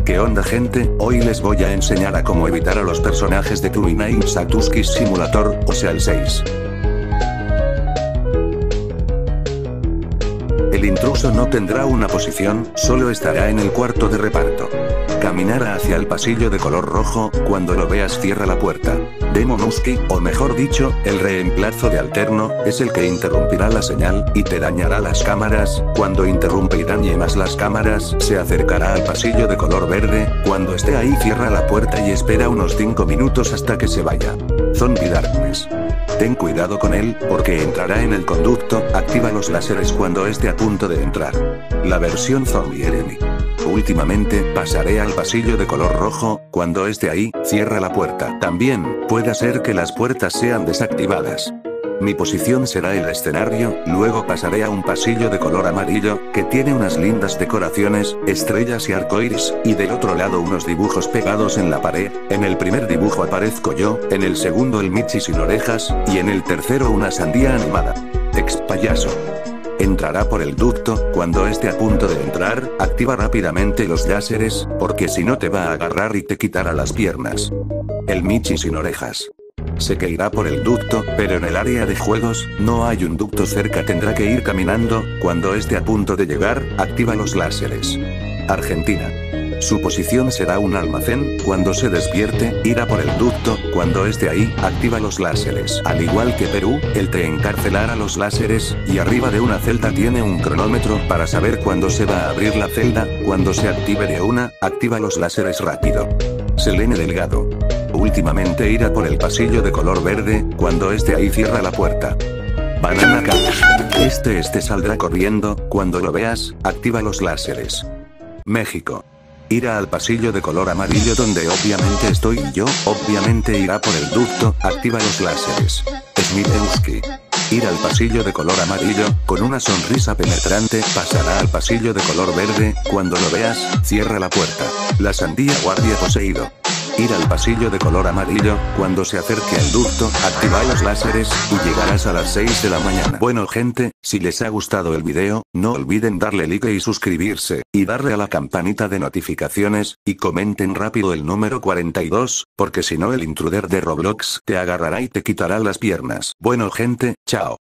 ¿Qué onda gente? Hoy les voy a enseñar a cómo evitar a los personajes de Cluenail Satuski's Simulator, o sea el 6. El intruso no tendrá una posición, solo estará en el cuarto de reparto. Caminará hacia el pasillo de color rojo, cuando lo veas cierra la puerta. Demonuski, o mejor dicho, el reemplazo de Alterno, es el que interrumpirá la señal, y te dañará las cámaras. Cuando interrumpe y dañe más las cámaras, se acercará al pasillo de color verde. Cuando esté ahí cierra la puerta y espera unos 5 minutos hasta que se vaya. Zombie Darkness. Ten cuidado con él, porque entrará en el conducto. Activa los láseres cuando esté a punto de entrar. La versión Zombie Enemy. Últimamente, pasaré al pasillo de color rojo, cuando esté ahí, cierra la puerta. También, puede ser que las puertas sean desactivadas. Mi posición será el escenario, luego pasaré a un pasillo de color amarillo, que tiene unas lindas decoraciones, estrellas y arcoíris, y del otro lado unos dibujos pegados en la pared. En el primer dibujo aparezco yo, en el segundo el Michi sin orejas, y en el tercero una sandía animada. Ex payaso. Entrará por el ducto. Cuando esté a punto de entrar, activa rápidamente los láseres, porque si no te va a agarrar y te quitará las piernas. El Michi sin orejas. Sé que irá por el ducto, pero en el área de juegos, no hay un ducto cerca, tendrá que ir caminando. Cuando esté a punto de llegar, activa los láseres. Argentina. Su posición será un almacén. Cuando se despierte, irá por el ducto. Cuando esté ahí, activa los láseres. Al igual que Perú, él te encarcelará los láseres, y arriba de una celda tiene un cronómetro para saber cuándo se va a abrir la celda. Cuando se active de una, activa los láseres rápido. Selene Delgado. Últimamente irá por el pasillo de color verde. Cuando esté ahí cierra la puerta. Banana Cat. Este saldrá corriendo. Cuando lo veas, activa los láseres. México. Irá al pasillo de color amarillo donde obviamente estoy yo. Obviamente irá por el ducto. Activa los láseres. Smithewski. Ir al pasillo de color amarillo, con una sonrisa penetrante, pasará al pasillo de color verde. Cuando lo veas, cierra la puerta. La sandía guardia poseído. Ir al pasillo de color amarillo, cuando se acerque al ducto, activa los láseres, y llegarás a las 6 de la mañana. Bueno gente, si les ha gustado el video, no olviden darle like y suscribirse, y darle a la campanita de notificaciones, y comenten rápido el número 42, porque si no el intruder de Roblox te agarrará y te quitará las piernas. Bueno gente, chao.